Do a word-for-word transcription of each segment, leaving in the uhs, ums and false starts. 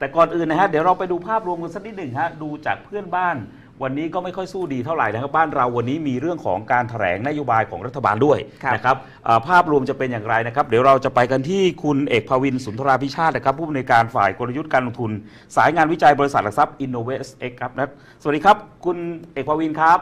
แต่ก่อนอื่นนะฮะเดี๋ยวเราไปดูภาพรวมกันสักนิดหนึ่งฮะดูจากเพื่อนบ้านวันนี้ก็ไม่ค่อยสู้ดีเท่าไหร่นะครับบ้านเราวันนี้มีเรื่องของการแถลงนโยบายของรัฐบาลด้วยนะครับภาพรวมจะเป็นอย่างไรนะครับเดี๋ยวเราจะไปกันที่คุณเอกภวินสุนทราภิชาตินะครับผู้อำนวยการฝ่ายกลยุทธ์การลงทุนสายงานวิจัยบริษัทหลักทรัพย์ InnovestX ครับนะสวัสดีครับคุณเอกภวินครับ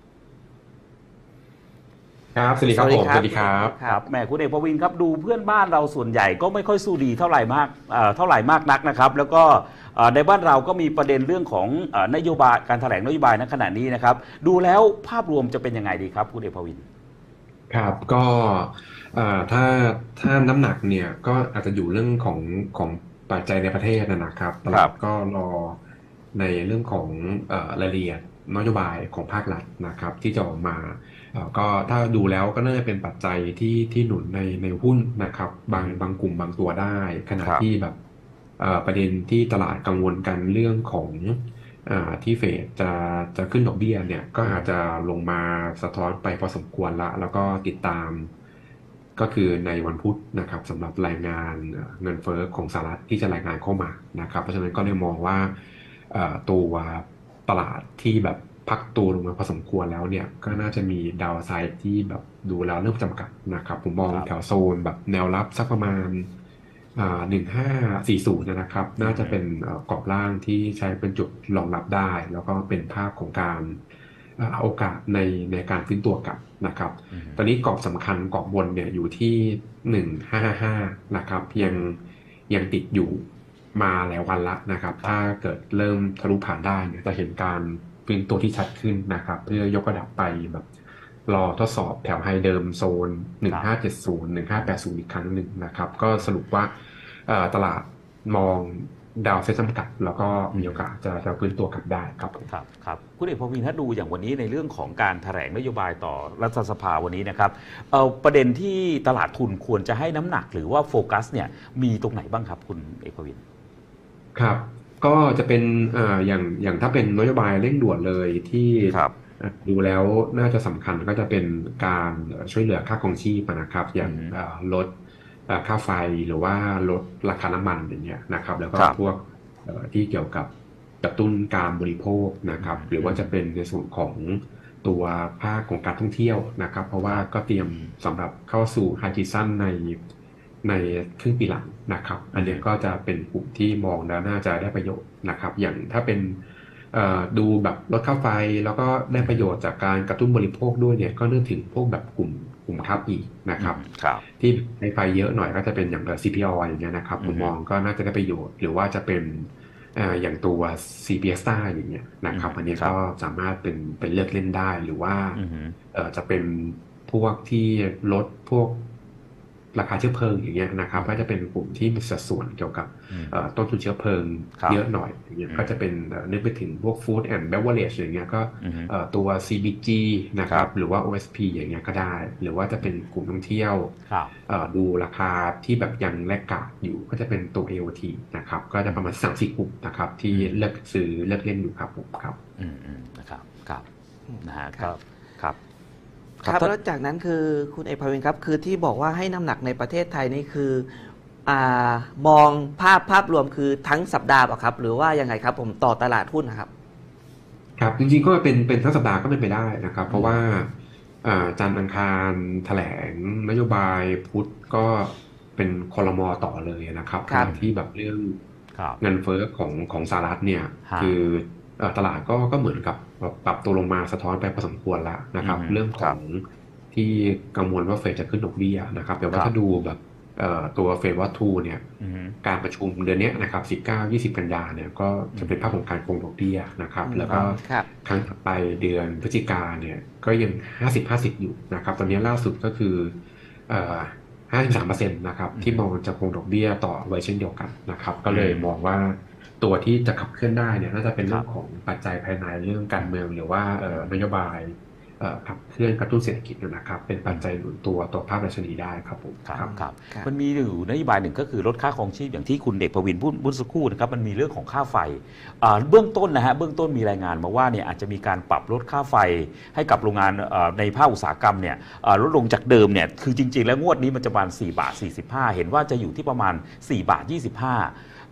ครับสวัสดีครับผมสวัสดีครับครับแหมคุณเอกภวินครับดูเพื่อนบ้านเราส่วนใหญ่ก็ไม่ค่อยสู้ดีเท่าไหร่มากเท่าไหร่มากนักนะครับแล้วก็ในบ้านเราก็มีประเด็นเรื่องของนโยบายการแถลงนโยบายณขณะนี้นะครับดูแล้วภาพรวมจะเป็นยังไงดีครับคุณเอกภวินครับก็ถ้าถ้าน้ำหนักเนี่ยก็อาจจะอยู่เรื่องของของปัจจัยในประเทศนะครับตลาดก็รอในเรื่องของรายละเอียดนโยบายของภาครัฐนะครับที่จะออกมาก็ถ้าดูแล้วก็น่าจะเป็นปัจจัยที่ที่หนุนในในหุ้นนะครับบางบางกลุ่มบางตัวได้ขณะที่แบบประเด็นที่ตลาดกังวลกันเรื่องของที่เฟดจะจะขึ้นดอกเบี้ยเนี่ยก็อาจจะลงมาสะท้อนไปพอสมควรละแล้วก็ติดตามก็คือในวันพุธนะครับสำหรับรายงานเงินเฟ้อของสหรัฐที่จะรายงานเข้ามานะครับเพราะฉะนั้นก็เลยมองว่าตัวตลาดที่แบบพักตัวลงมาพอสมควรแล้วเนี่ยก็น่าจะมีดาวไซด์ที่แบบดูแล้วเริ่มจำกัดนะครับผมมองแถวโซนแบบแนวรับสักประมาณหนึ่งห้าสี่ศูนย์นะครับน่าจะเป็นกรอบล่างที่ใช้เป็นจุดรองรับได้แล้วก็เป็นภาพของการโอกาสในในการฟื้นตัวกลับนะครับตอนนี้กรอบสำคัญกรอบบนเนี่ยอยู่ที่หนึ่งห้าห้านะครับยังยังติดอยู่มาแล้ววันละนะครับถ้าเกิดเริ่มทะลุผ่านได้เนี่ยจะเห็นการฟื้นตัวที่ชัดขึ้นนะครับเพื่อยกระดับไปแบบรอทดสอบแถวไฮเดิมโซนหนึ่งห้าเจ็ดศูนย์ หนึ่งห้าแปดศูนย์อีกครั้งหนึ่งนะครับก็สรุปว่าตลาดมองดาวเซตจำกัดแล้วก็มีโอกาสจะจะฟื้นตัวกลับได้ครับครับครับคุณเอกภวินถ้าดูอย่างวันนี้ในเรื่องของการแถลงนโยบายต่อรัฐสภาวันนี้นะครับเอาประเด็นที่ตลาดทุนควรจะให้น้ำหนักหรือว่าโฟกัสเนี่ยมีตรงไหนบ้างครับคุณเอกภวินครับก็จะเป็นอ่าอย่างอย่างถ้าเป็นนโยบายเร่งด่วนเลยที่ดูแล้วน่าจะสำคัญก็จะเป็นการช่วยเหลือค่าครองชีพนะครับอย่างลดค่าไฟหรือว่าลดราคาน้ำมันอย่างเงี้ยนะครับแล้วก็พวกที่เกี่ยวกับกระตุ้นการบริโภคนะครับหรือว่าจะเป็นในส่วนของตัวภาคของการท่องเที่ยวนะครับเพราะว่าก็เตรียมสำหรับเข้าสู่ไฮซีซั่นในในครึ่งปีหลังนะครับอันนี้ก็จะเป็นกลุ่มที่มองแล้วน่าจะได้ประโยชน์นะครับอย่างถ้าเป็นดูแบบลดค่าไฟแล้วก็ได้ประโยชน์จากการกระตุ้นบริโภคด้วยเนี่ยก็นึกถึงพวกแบบกลุ่มกลุ่มค้าปลีกนะครับที่ให้ไฟเยอะหน่อยก็จะเป็นอย่าง ซี พี อ อย่างเงี้ยนะครับผมมองก็น่าจะได้ประโยชน์หรือว่าจะเป็นอย่างตัว ซี พี เอส ต้าอย่างเงี้ยนะครับอันนี้ก็สามารถเป็นเป็นเลือกเล่นได้หรือว่าจะเป็นพวกที่ลดพวกราคาเชื้อเพลิงอย่างเงี้ยนะครับก็จะเป็นกลุ่มที่มีสัดส่วนเกี่ยวกับต้นทุนเชื้อเพลิงเยอะหน่อยอย่างเงี้ยก็จะเป็นนึกไปถึงพวก Food and Beverage อย่างเงี้ยก็ตัว ซี บี จี นะครับหรือว่า โอ เอส พี อย่างเงี้ยก็ได้หรือว่าจะเป็นกลุ่มท่องเที่ยวดูราคาที่แบบยังแลกกาดอยู่ก็จะเป็นตัว เอ โอ ที นะครับก็จะประมาณ สามสี่ กลุ่มนะครับที่เลือกซื้อเลือกเล่นอยู่ครับผมครับอืมนะครับครับนะฮะครับครับครับแล้วจากนั้นคือคุณเอกภวินครับคือที่บอกว่าให้น้ำหนักในประเทศไทยนี่คืออ่ามองภาพภาพรวมคือทั้งสัปดาห์ป่ะครับหรือว่ายังไงครับผมต่อตลาดหุ้นนะครับครับจริงๆก็เป็นเป็นทั้งสัปดาห์ก็เป็นไปได้นะครับเพราะว่าจันทร์อังคารแถลงนโยบายพุธก็เป็นครม.ต่อเลยนะครับที่แบบเรื่องเงินเฟ้อของของสหรัฐเนี่ยคือตลาดก็ก็เหมือนกับปรับตัวลงมาสะท้อนไปพอสมควรแล้วนะครับเรื่องของที่กังวลว่าเฟดจะขึ้นดอกเบี้ยนะครับแต่ว่าถ้าดูแบบตัวเฟดวัตถุเนี่ยการประชุมเดือนนี้นะครับสิบเก้า ยี่สิบกันยาเนี่ยก็จะเป็นภาพของการคงดอกเบี้ยนะครับแล้วก็ครั้งถัดไปเดือนพฤศจิกาเนี่ยก็ยัง ห้าสิบ ห้าสิบ อยู่นะครับตอนนี้ล่าสุดก็คือห้าสิบสามเปอร์เซ็นต์ นะครับที่มองจะคงดอกเบี้ยต่อไว้เช่นเดียวกันนะครับก็เลยมองว่าตัวที่จะขับเคลื่อนได้เนี่ยน่าจะเป็นเรื่องของปัจจัยภายในเรื่องการเมืองหรือว่านโยบายขับเคลื่อนกระตุ้นเศรษฐกิจนะครับเป็นปัจจัยหนุนตัวตัวภาพดัชนีได้ครับผมครับครับมันมีอยู่นโยบายหนึ่งก็คือลดค่าครองชีพอย่างที่คุณเอกภวินพูดเมื่อสักครู่นะครับมันมีเรื่องของค่าไฟเบื้องต้นนะฮะเบื้องต้นมีรายงานมาว่าเนี่ยอาจจะมีการปรับลดค่าไฟให้กับโรงงานในภาคอุตสาหกรรมเนี่ยลดลงจากเดิมเนี่ยคือจริงๆแล้วงวดนี้มันจะประมาณสี่บาทสี่สิบห้าเห็นว่าจะอยู่ที่ประมาณสี่บาทยี่สิบห้า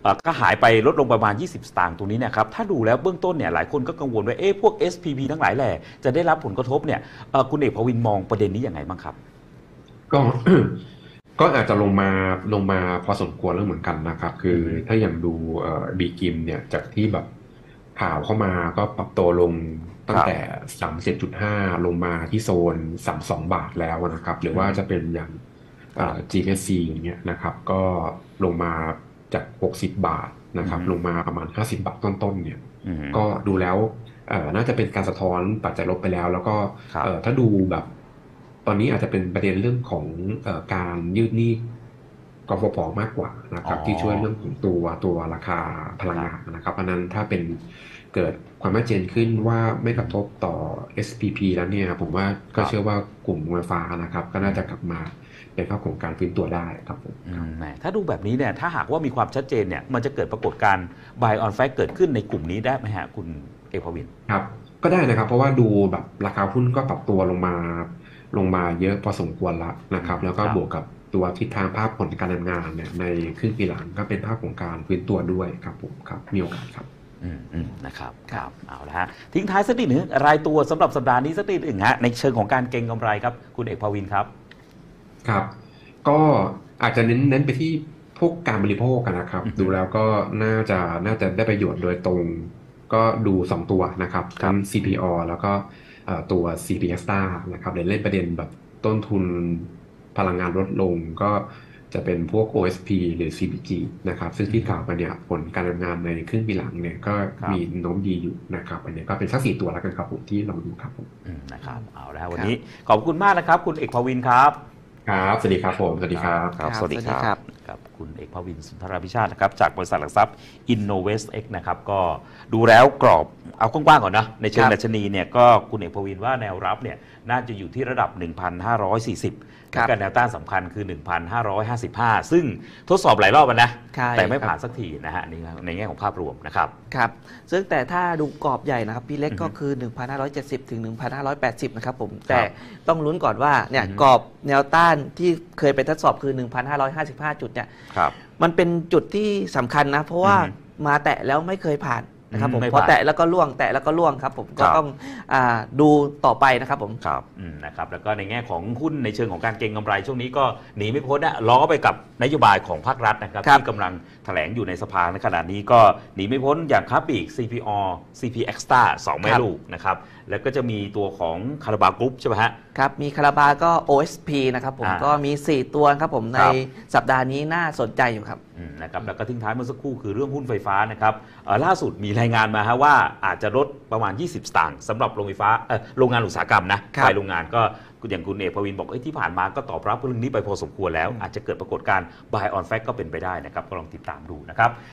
เอ่อก็หายไปลดลงประมาณยี่สิบสตางค์ตรงนี้เนี่ยครับถ้าดูแล้วเบื้องต้นเนี่ยหลายคนก็กังวลว่าเอ๊ะพวก เอส พี พี ทั้งหลายแหล่จะได้รับผลกระทบเนี่ยเอ่อคุณเอกภวินมองประเด็นนี้ยังไงบ้างครับก็ ก็อาจจะลงมาลงมาพอสมควรแล้วเหมือนกันนะครับ คือถ้าอย่างดูเอ่อบีกิมเนี่ยจากที่แบบข่าวเข้ามาก็ปรับตัวลงตั้งแต่สามสิบเจ็ดจุดห้าลงมาที่โซนสามสิบสองบาทแล้วนะครับ หรือว่าจะเป็นอย่างเอ่อ จี เอส ซี อย่างเงี้ยนะครับก็ลงมาจากหกสิบบาทนะครับลงมาประมาณห้าสิบบาทต้นๆเนี่ยก็ดูแล้วเอ่อน่าจะเป็นการสะท้อนปัจจัยลบไปแล้ว แล้วก็เอ่อถ้าดูแบบตอนนี้อาจจะเป็นประเด็นเรื่องของเอ่อการยืดหนี้กฟผ.มากกว่านะครับที่ช่วยเรื่องของตัวตัวราคาพลังงานนะครับเพราะนั้นถ้าเป็นเกิดความชัดเจนขึ้นว่าไม่กระทบต่อ เอส พี พี แล้วเนี่ยผมว่าก็เชื่อว่ากลุ่มโรงไฟฟ้านะครับก็น่าจะกลับมาเป็นภาพของการฟื้นตัวได้ครับผมถ้าดูแบบนี้เนี่ยถ้าหากว่ามีความชัดเจนเนี่ยมันจะเกิดปรากฏการณ์ buy on fact เกิดขึ้นในกลุ่มนี้ได้ไหมฮะคุณเอกภวินครับก็ได้นะครับเพราะว่าดูแบบราคาหุ้นก็ปรับตัวลงมาลงมาเยอะพอสมควรแล้วนะครับแล้วก็บวกกับตัวทิศทางภาพผลการดำเนินงานเนี่ยในครึ่งปีหลังก็เป็นภาพของการฟื้นตัวด้วยครับผมครับมีโอกาสครับอืมอืมนะครับครับเอาละฮะทิ้งท้ายสักนิดหนึ่งรายตัวสำหรับสัปดาห์นี้สักนิดหนึ่งฮะในเชิงของการเก็งกำไรครับคุณเอกภวินครับครับก็อาจจะเน้นเน้นไปที่พวกการบริโภคกันนะครับดูแล้วก็น่าจะน่าจะได้ประโยชน์โดยตรงก็ดูสองตัวนะครับทั้ง ซี พี อ แล้วก็ตัว ซี พี Extra นะครับเล่นประเด็นแบบต้นทุนพลังงานลดลงก็จะเป็นพวก โอ เอส พี หรือ ซี พี จี นะครับซึ่งที่กล่าวไปเนี่ยผลการดำเนินงานในครึ่งปีหลังเนี่ยก็มีโน้มดีอยู่นะครับอันนี้ก็เป็นสักสี่ตัวแล้วกันครับผมที่ลองดูครับผมนะครับเอาแล้ววันนี้ขอบคุณมากนะครับคุณเอกภวินครับครับสวัสดีครับผมสวัสดีครับครับสวัสดีครับกับคุณเอกภวินสุนทรพิชาตินะครับจากบริษัทหลักทรัพย์ InnovestX นะครับก็ดูแล้วกรอบเอากว้างๆก่อนนะในเชิงดัชนีเนี่ยก็คุณเอกภวินว่าแนวรับเนี่ยน่าจะอยู่ที่ระดับ หนึ่งพันห้าร้อยสี่สิบ และแนวต้านสำคัญคือ หนึ่งพันห้าร้อยห้าสิบห้า ซึ่งทดสอบหลายรอบนะแต่ไม่ผ่านสักทีนะฮะนี่ในแง่ของภาพรวมนะครับครับซึ่งแต่ถ้าดูกรอบใหญ่นะครับพี่เล็กก็คือ หนึ่งพันห้าร้อยเจ็ดสิบ ถึง หนึ่งพันห้าร้อยแปดสิบ นะครับผมแต่ต้องลุ้นก่อนว่าเนี่ยกรอบแนวต้านที่เคยไปทดสอบคือ หนึ่งพันห้าร้อยห้าสิบห้า จุดเนี่ยมันเป็นจุดที่สำคัญนะเพราะว่ามาแตะแล้วไม่เคยผ่านนะครับผมพอแตะแล้วก็ล่วงแตะแล้วก็ล่วงครับผมก็ต้องดูต่อไปนะครับผมครับนะครับแล้วก็ในแง่ของหุ้นในเชิงของการเก็งกำไรช่วงนี้ก็หนีไม่พ้นนะล้อไปกับนโยบายของภาครัฐนะครับที่กำลังแถลงอยู่ในสภาในขณะนี้ก็หนีไม่พ้นอย่างค้าปลีก ซี พี อ ซี พี Extra สองแม่ลูกนะครับแล้วก็จะมีตัวของคาราบากรุ๊ปใช่ไหมฮะครับมีคาราบาก็ โอ เอส พี นะครับผมก็มีสี่ตัวครับผมในสัปดาห์นี้น่าสนใจอยู่ครับนะครับแล้วก็ทิ้งท้ายเมื่อสักครู่คือเรื่องหุ้นไฟฟ้านะครับล่าสุดมีรายงานมาฮะว่าอาจจะลดประมาณยี่สิบสตางค์สำหรับโรงไฟฟ้าโรงงานอุตสาหกรรมนะรายโรงงานก็อย่างคุณเอกภวินบอกที่ผ่านมาก็ตอบรับเรื่องนี้ไปพอสมควรแล้วอาจจะเกิดปรากฏการณ์ buy on fact ก็เป็นไปได้นะครับก็ลองติดตามดูนะครับ